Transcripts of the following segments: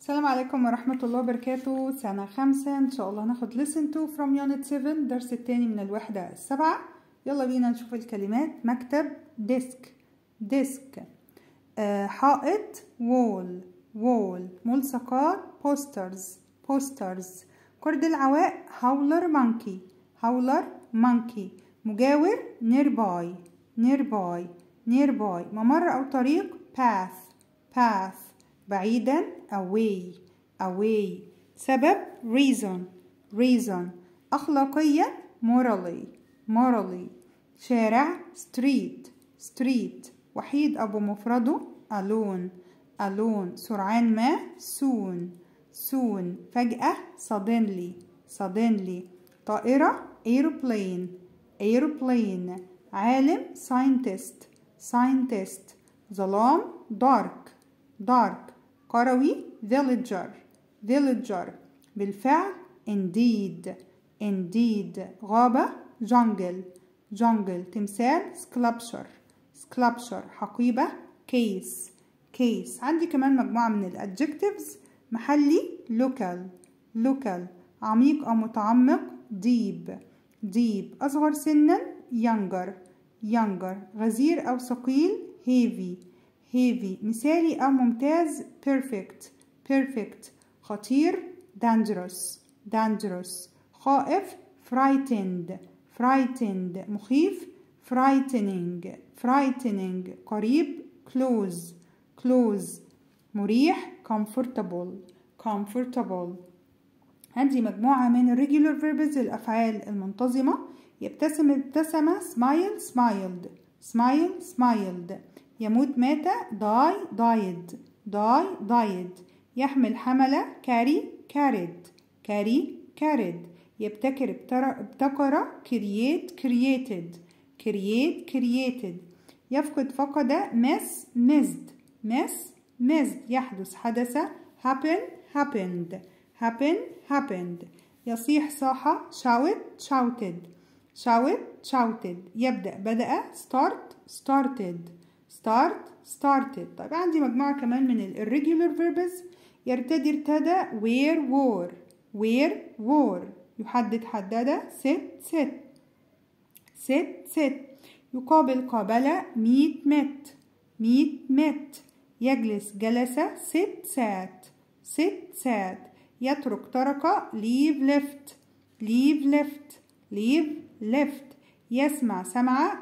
السلام عليكم ورحمة الله وبركاته. سنة 5 إن شاء الله هناخد listen to from unit 7 درس التاني من الوحدة 7. يلا بينا نشوف الكلمات. مكتب desk حائط wall ملصقات posters قرد العواء howler monkey مجاور nearby ممر أو طريق path بعيدا away سبب reason أخلاقيا morally شارع street وحيد أو بمفرده alone سرعان ما soon فجأة suddenly طائرة aeroplane عالم scientist ظلام dark قروي villager بالفعل indeed غابة jungle تمثال sculpture حقيبة case عندي كمان مجموعة من الادجكتيفز. محلي local عميق أو متعمق deep أصغر سنا younger غزير أو ثقيل heavy مثالي أو ممتاز perfect خطير dangerous خائف frightened مخيف frightening قريب close مريح comfortable. عندي مجموعة من regular verbs الأفعال المنتظمة. ابتسم smiled يموت مات died يحمل حمل carried يبتكر ابتكر created يفقد فقد missed حدث happened يصيح صاح shouted يبدأ بدأ started. طيب عندي مجموعة كمان من irregular verbs. يرتدي ارتدى wore يحدد حدد sit يقابل قابل meet يجلس جلس sat يترك ترك leave left يسمع سمع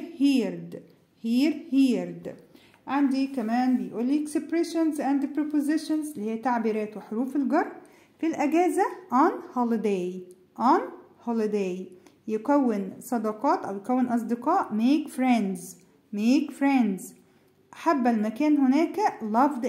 heard. عندي كمان بيقول لي expressions and prepositions اللي هي تعبيرات وحروف الجر. في الأجازة on holiday يكون صداقات أو يكون أصدقاء make friends حب المكان هناك loved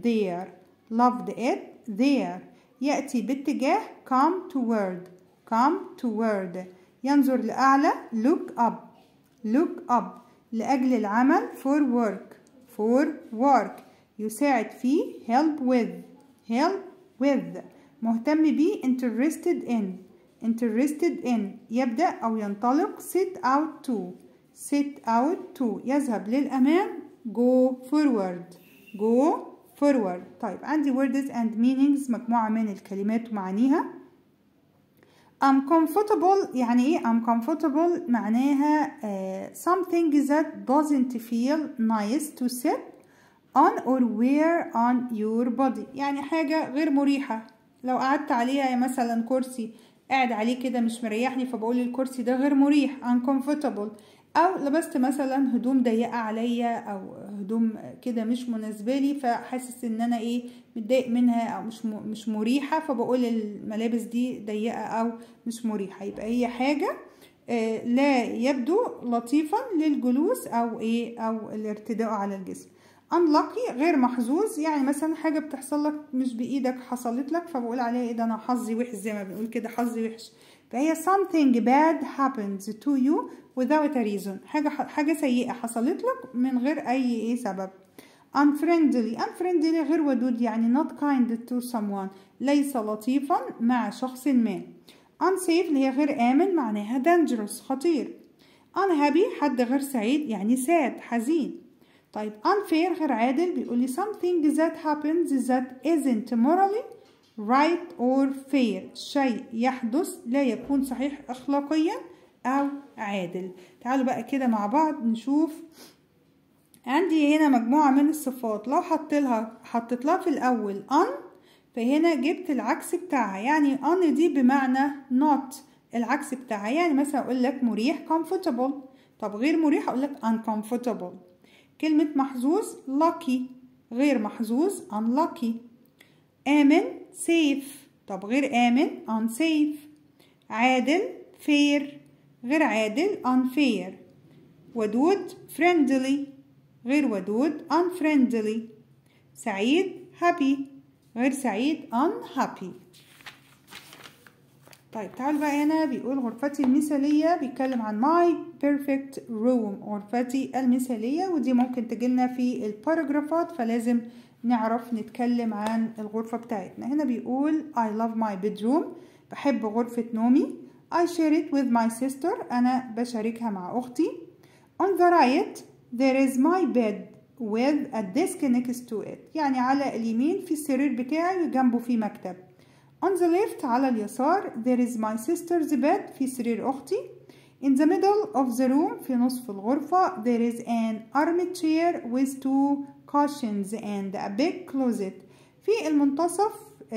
it there يأتي باتجاه come toward ينظر لأعلى look up لأجل العمل for work يساعد فيه help with مهتم بيه interested in يبدأ أو ينطلق set out to يذهب للأمام go forward. طيب عندي words and meanings مجموعة من الكلمات ومعانيها. I'm comfortable يعني ايه I'm comfortable؟ معناها something that doesn't feel nice to sit on or wear on your body. يعني حاجة غير مريحة لو قعدت عليها، مثلا كرسي قاعد عليه كده مش مريحني فبقول الكرسي ده غير مريح uncomfortable. او لبست مثلا هدوم ضيقة عليا او هدوم كده مش مناسبة لي فحاسس ان انا متضايق منها او مش مريحة فبقول الملابس دي ضيقة او مش مريحة. يبقى هي حاجة لا يبدو لطيفا للجلوس او الارتداء على الجسم. unlucky غير محظوظ، يعني مثلا حاجة بتحصل لك مش بإيدك حصلت لك فبقول عليها ده انا حظي وحش، زي ما بنقول كده حظي وحش. فهي something bad happens to you without a reason حاجة سيئة حصلت لك من غير أي سبب. unfriendly غير ودود، يعني not kind to someone ليس لطيفا مع شخص ما. unsafe اللي هي غير آمن معناها dangerous خطير. unhappy حد غير سعيد يعني sad حزين. طيب unfair غير عادل بيقول لي something that happens that isn't morally right or fair. شيء يحدث لا يكون صحيح أخلاقيا أو عادل. تعالوا بقى كده مع بعض نشوف. عندي هنا مجموعة من الصفات، لو حطيت لها في الأول on فهنا جبت العكس بتاعها. يعني on دي بمعنى not العكس بتاعها. يعني مثلا أقول لك مريح comfortable، طب غير مريح أقول لك uncomfortable. كلمة محظوظ lucky، غير محظوظ unlucky. آمن safe، طب غير آمن unsafe. عادل fair، غير عادل unfair. ودود friendly، غير ودود unfriendly. سعيد happy، غير سعيد unhappy. طيب تعالوا بقى هنا بيقول غرفتي المثالية، بيتكلم عن my perfect room، غرفتي المثالية، ودي ممكن تجيلنا في الباراجرافات فلازم نعرف نتكلم عن الغرفة بتاعتنا. هنا بيقول I love my bedroom، بحب غرفة نومي. I share it with my sister، أنا بشاركها مع أختي. On the right there is my bed with a desk next to it، يعني على اليمين في السرير بتاعي وجنبه في مكتب. On the left على اليسار there is my sister's bed، في سرير أختي. In the middle of the room في نصف الغرفة there is an armchair with 2 cushions and a big closet. في المنتصف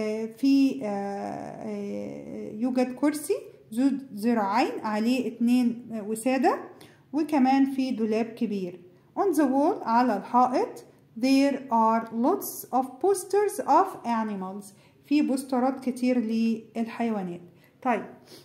يوجد كرسي ذو ذراعين عليه 2 وسادة، وكمان في دولاب كبير. On the wall على الحائط there are lots of posters of animals، في بوسترات كتير للحيوانات. طيب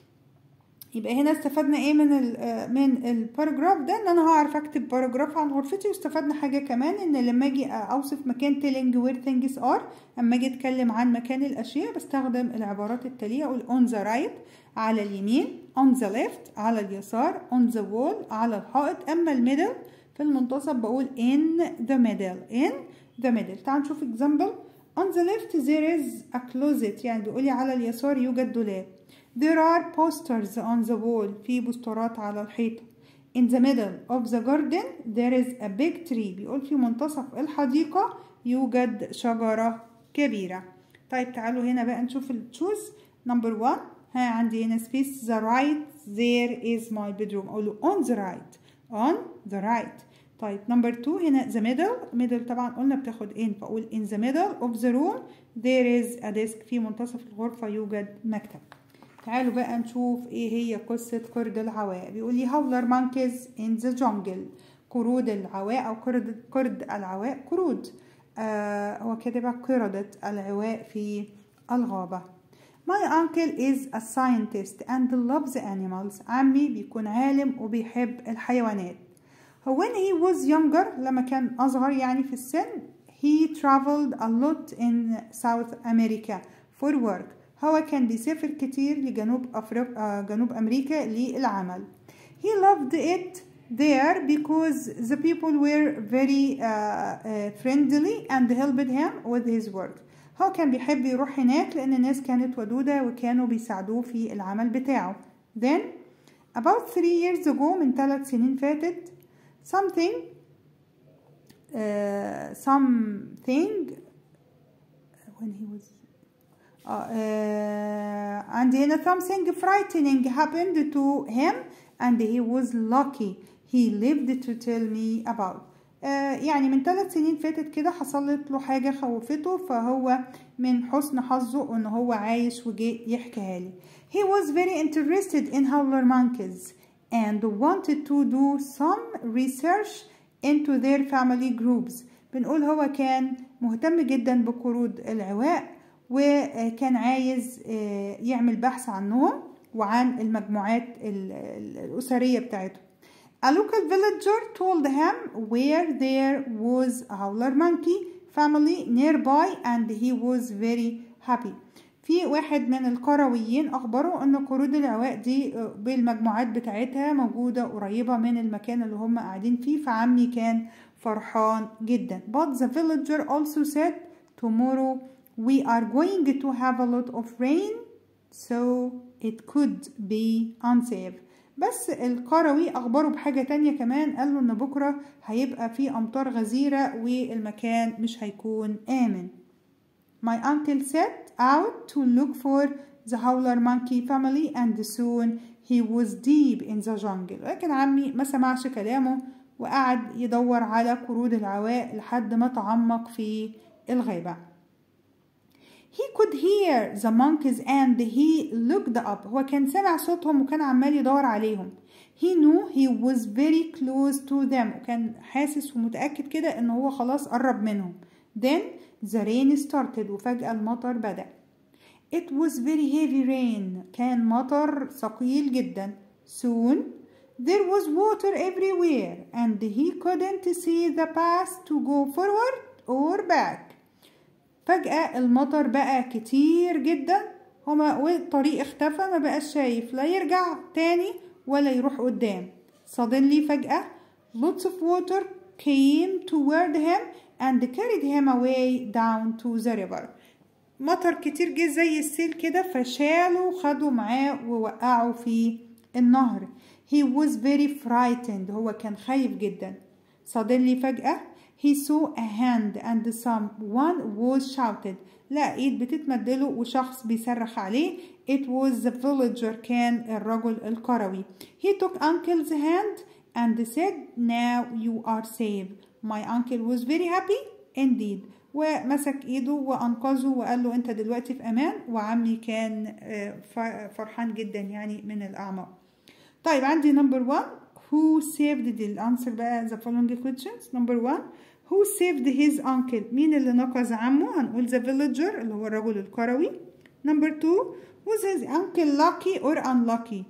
يبقى هنا استفدنا ايه من الباراجراف ده؟ ان انا هعرف اكتب باراجراف عن غرفتي. واستفدنا حاجه كمان ان لما اجي اوصف مكان telling where things are، اما اجي اتكلم عن مكان الاشياء بستخدم العبارات التاليه. اقول on the right على اليمين، on the left على اليسار، on the wall على الحائط. اما الميدل في المنتصف بقول in the middle، in the middle. تعالوا نشوف example. On the left there is a closet، يعني بيقولي على اليسار يوجد دولاب. There are posters on the wall، في بوسترات على الحيطة. In the middle of the garden there is a big tree، بيقول في منتصف الحديقة يوجد شجرة كبيرة. طيب تعالوا هنا بقى نشوف التشوز. نمبر 1 عندي هنا space the right there is my bedroom، أقوله on the right، on the right. طيب نمبر 2 هنا the middle طبعا قلنا بتاخد in، فأقول in the middle of the room there is a desk، في منتصف الغرفة يوجد مكتب. تعالوا بقى نشوف ايه هي قصة قرد العواء. بيقول لي howler monkeys in the jungle، قرود العواء او قرد العواء، قرود هو كاتبها قردة العواء في الغابة. My uncle is a scientist and loves animals، عمي بيكون عالم وبيحب الحيوانات. When he was younger، لما كان أصغر يعني في السن، he traveled a lot in South America for work، هو كان بيسافر كتير لجنوب جنوب أمريكا للعمل. He loved it there because the people were very friendly and helped him with his work. هو كان بيحب يروح هناك لأن الناس كانت ودودة وكانوا بيساعدوه في العمل بتاعه. Then about 3 years ago، من 3 سنين فاتت، something when he was عندي هنا something frightening happened to him and he was lucky he lived to tell me about. يعني من 3 سنين فاتت كده حصلت له حاجة خوفته، فهو من حسن حظه ان هو عايش وجي يحكيها لي. He was very interested in howler monkeys and wanted to do some research into their family groups. بنقول هو كان مهتم جدا بقرود العواء وكان عايز يعمل بحث عنهم وعن المجموعات الأسرية بتاعته. A local villager told him where there was a howler monkey family nearby and he was very happy. في واحد من القرويين أخبره أن قرود العواء دي بالمجموعات بتاعتها موجودة قريبة من المكان اللي هم قاعدين فيه، فعمي كان فرحان جدا. But the villager also said tomorrow we are going to have a lot of rain so it could be unsafe. بس القروي أخبره بحاجة تانية كمان، قال له إن بكرة هيبقى في أمطار غزيرة والمكان مش هيكون آمن. My uncle set out to look for the howler monkey family and soon he was deep in the jungle. لكن عمي ما سمعش كلامه وقعد يدور على قرود العواء لحد ما تعمق في الغابة. He could hear the monkeys and he looked up. هو كان سمع صوتهم وكان عمال يدور عليهم. He knew he was very close to them. وكان حاسس ومتأكد كده إن هو خلاص قرب منهم. Then the rain started. وفجأة المطر بدأ. It was very heavy rain. كان مطر ثقيل جدا. Soon there was water everywhere and he couldn't see the path to go forward or back. فجأة المطر بقى كتير جدا والطريق اختفى، ما بقاش شايف لا يرجع تاني ولا يروح قدام. Suddenly فجأة lots of water came toward him and carried him away down to the river. مطر كتير جه زي السيل كده فشالوا خدوا معاه ووقعوا في النهر. He was very frightened. هو كان خايف جدا. Suddenly فجأة he saw a hand and someone was shouted. لا ايد بتتمدله وشخص بيصرخ عليه. It was the villager. كان الرجل القروي. He took uncle's hand and said, now you are safe. My uncle was very happy indeed. ومسك ايده وانقذه وقال له انت دلوقتي في امان. وعمي كان فرحان جدا يعني من الاعماق. طيب عندي number 1 who saved the answer بقى the following questions. number 1 who saved his uncle. مين اللي نقذ عمه؟ هنقول the villager اللي هو الرجل القروي. number 2 was his uncle lucky or unlucky.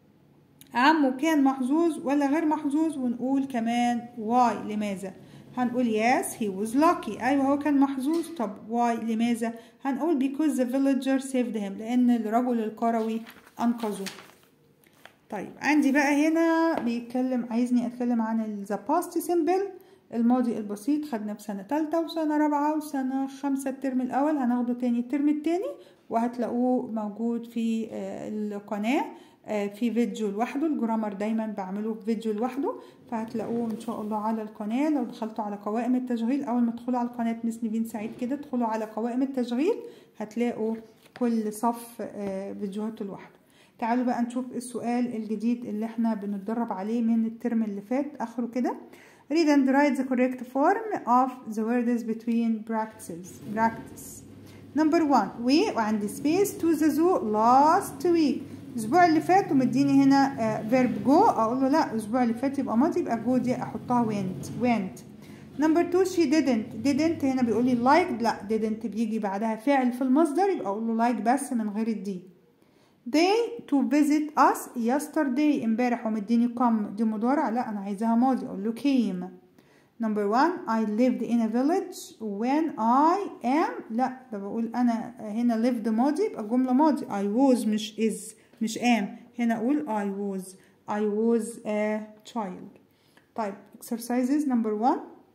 عمه كان محظوظ ولا غير محظوظ؟ ونقول كمان why لماذا. هنقول yes he was lucky. أيوة هو كان محظوظ. طب why لماذا؟ هنقول because the villager saved him لأن الرجل القروي أنقذه. طيب عندي بقى هنا عايزني أتكلم عن the past simple الماضي البسيط. خدنا في سنة 3 وسنة 4 وسنة 5 الترم الأول. هناخده تاني الترم التاني وهتلاقوه موجود في القناة في فيديو لوحده. الجرامر دايما بعمله في فيديو لوحده فهتلاقوه ان شاء الله على القناة. لو دخلتوا على قوائم التشغيل اول ما تدخلوا على قناة مس نيفين سعيد كده ادخلوا على قوائم التشغيل هتلاقوا كل صف فيديوهاته لوحده. تعالوا بقى نشوف السؤال الجديد اللي احنا بنتدرب عليه من الترم اللي فات اخره كده. read and write the correct form of the words between practice. number 1 وعندي space to the zoo last week. الاسبوع اللي فات ومديني هنا verb go اقول له لا الاسبوع اللي فات يبقى ماضي يبقى go دي احطها went. number 2 she didn't هنا بيقول لي liked. لا didn't بيجي بعدها فعل في المصدر يبقى اقول له like بس من غير الدي. they to visit us yesterday امبارح ومديني come دي مضارع لا انا عايزاها ماضي اقول له came. number 1 I lived in a village when I am. لا ده بقول انا هنا lived ماضي يبقى الجملة ماضي. I was مش is مش am. هنا اقول I was a child. طيب exercises number 1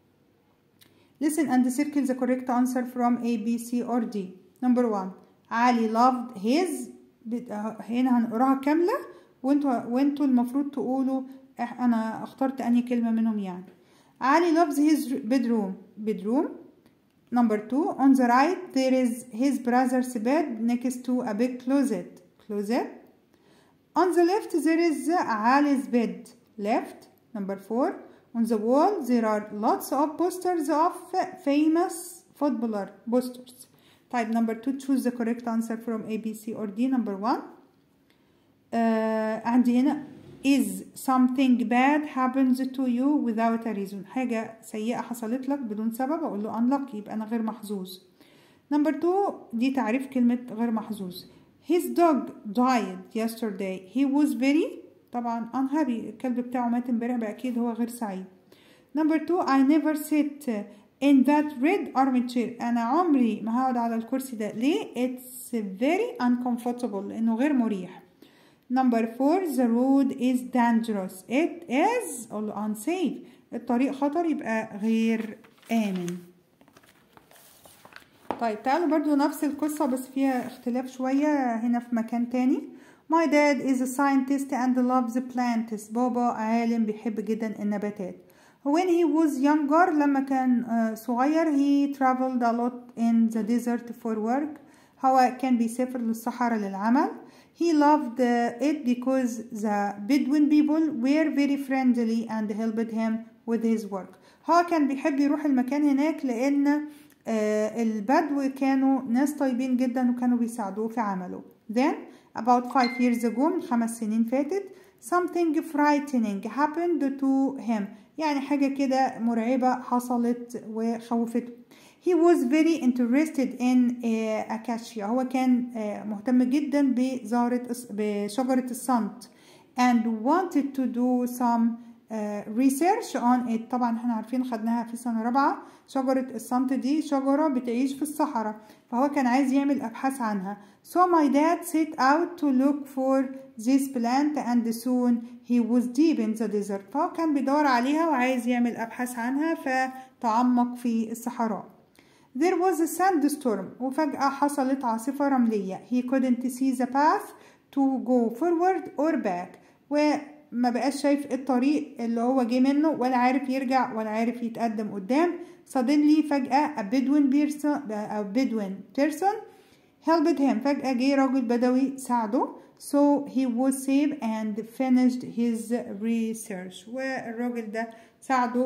listen and circle the correct answer from A, B, C or D. number 1 علي loved his. هنا هنقراها كاملة وانتوا المفروض تقولوا انا اخترت انهي كلمة منهم يعني. علي loves his bedroom. number 2 on the right there is his brother's bed next to a big closet. on the left there is Ali's bed. left. number 4 on the wall there are lots of posters of famous footballer posters. طيب number 2 choose the correct answer from A, B, C or D. number 1 عندي هنا is something bad happens to you without a reason. حاجة سيئة حصلت لك بدون سبب أقول له unlucky يبقى أنا غير محظوظ. number 2 دي تعريف كلمة غير محظوظ. his dog died yesterday. he was very طبعا unhappy الكلب بتاعه مات امبارح بقى أكيد هو غير سعيد. number 2 I never sit in that red armchair. أنا عمري ما هقعد على الكرسي ده. ليه؟ it's very uncomfortable لأنه غير مريح. number 4 the road is dangerous. it is unsafe. الطريق خطر يبقى غير آمن. طيب تعالوا برضو نفس القصة بس فيها اختلاف شوية هنا في مكان تاني. My dad is a scientist and loves plants. بابا عالم بيحب جدا النباتات. When he was younger لما كان صغير he traveled a lot in the desert for work. هو كان بيسافر للصحراء للعمل. He loved it because the Bedouin people were very friendly and helped him with his work. هو كان بيحب يروح المكان هناك لأن البدو كانوا ناس طيبين جدا وكانوا بيساعدوه في عمله. Then about 5 years ago من 5 سنين فاتت something frightening happened to him. يعني حاجة كده مرعبة حصلت وخوفته. He was very interested in acacia. هو كان مهتم جدا بشجرة الصمت and wanted to do some research on it. طبعا احنا عارفين خدناها في سنة رابعة. شجرة الصمت دي شجرة بتعيش في الصحراء فهو كان عايز يعمل أبحاث عنها. So my dad set out to look for this plant and soon he was deep in the desert. فهو كان بيدور عليها وعايز يعمل أبحاث عنها فتعمق في الصحراء. There was a sandstorm وفجأة حصلت عاصفة رملية. He couldn't see the path to go forward or back. وما بقاش شايف الطريق اللي هو جه منه ولا عارف يرجع ولا عارف يتقدم قدام. Suddenly فجأة a Bedouin person helped him. فجأة جه راجل بدوي ساعده. So he was saved and finished his research. والراجل ده ساعده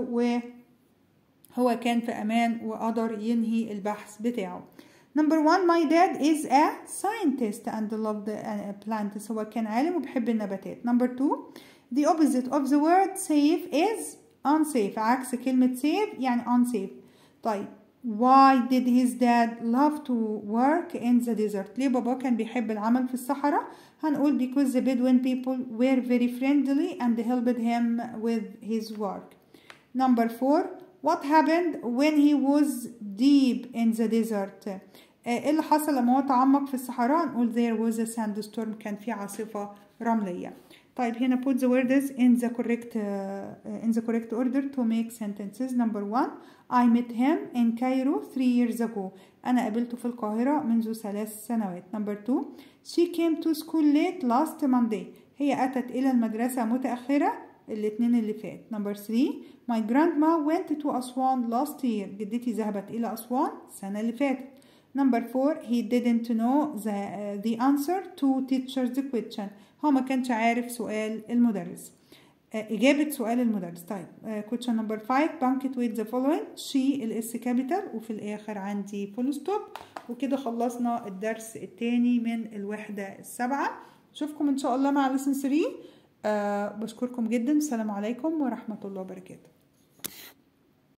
وهو كان في أمان وقدر ينهي البحث بتاعه. Number 1 my dad is a scientist and loved plants. هو كان عالم وبيحب النباتات. Number 2 the opposite of the word safe is unsafe. عكس كلمة safe يعني unsafe. طيب why did his dad love to work in the desert. ليه بابا كان بيحب العمل في الصحراء؟ هنقول because the Bedouin people were very friendly and helped him with his work. Number 4 what happened when he was deep in the desert. ايه اللي حصل لما هو تعمق في الصحراء؟ نقول there was a sandstorm. كان في عاصفة رملية. طيب هنا put the words in the correct order to make sentences. Number 1 I met him in Cairo 3 years ago. أنا قابلته في القاهرة منذ 3 سنوات. Number 2 she came to school late last Monday. هي أتت إلى المدرسة متأخرة الاثنين اللي فات. Number 3 my grandma went to أسوان last year. جدتي ذهبت إلى أسوان السنة اللي فاتت. Number 4 he didn't know the answer to teacher's question. هو ما كانش عارف سؤال المدرس. إجابة سؤال المدرس. طيب question number 5 punctuate the following. she الاس كابيتال وفي الآخر عندي full stop. وكده خلصنا الدرس الثاني من الوحدة السابعة. أشوفكم إن شاء الله مع lesson 3. بشكركم جدا. السلام عليكم ورحمة الله وبركاته.